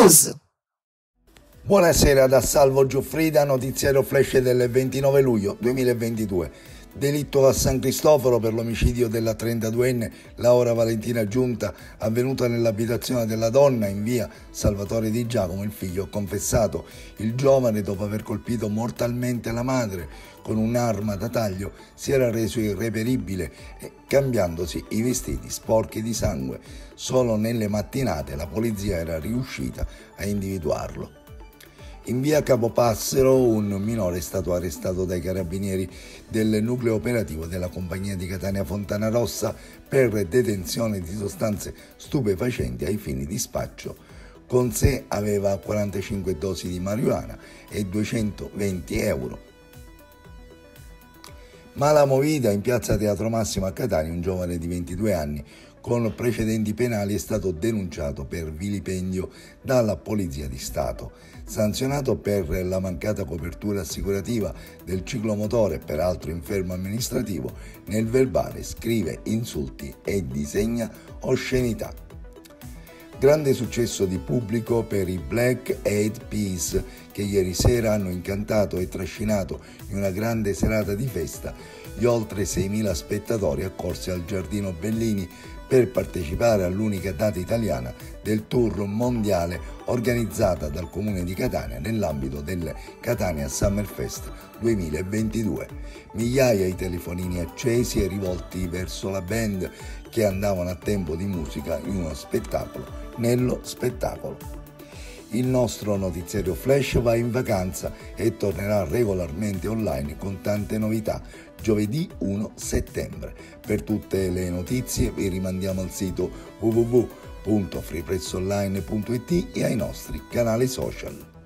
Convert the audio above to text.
News. Buonasera da Salvo Giuffrida, notiziario flash del 29 luglio 2022. Delitto a San Cristoforo per l'omicidio della 32enne Laura Valentina Giunta, avvenuta nell'abitazione della donna in via Salvatore Di Giacomo. Il figlio ha confessato. Il giovane, dopo aver colpito mortalmente la madre con un'arma da taglio, si era reso irreperibile cambiandosi i vestiti sporchi di sangue. Solo nelle mattinate la polizia era riuscita a individuarlo. In via Capopassero un minore è stato arrestato dai carabinieri del nucleo operativo della compagnia di Catania Fontana Rossa per detenzione di sostanze stupefacenti ai fini di spaccio. Con sé aveva 45 dosi di marijuana e 220 euro. Mala movida in piazza Teatro Massimo a Catania. Un giovane di 22 anni con precedenti penali è stato denunciato per vilipendio dalla Polizia di Stato, sanzionato per la mancata copertura assicurativa del ciclomotore, peraltro infermo amministrativo. Nel verbale scrive insulti e disegna oscenità. Grande successo di pubblico per i Black Eyed Peas, che ieri sera hanno incantato e trascinato in una grande serata di festa gli oltre 6.000 spettatori accorsi al Giardino Bellini per partecipare all'unica data italiana del tour mondiale organizzata dal Comune di Catania nell'ambito del Catania Summer Fest 2022. Migliaia i telefonini accesi e rivolti verso la band che andavano a tempo di musica in uno spettacolo nello spettacolo. Il nostro notiziario flash va in vacanza e tornerà regolarmente online con tante novità giovedì 1 settembre. Per tutte le notizie vi rimandiamo al sito www.freepressonline.it e ai nostri canali social.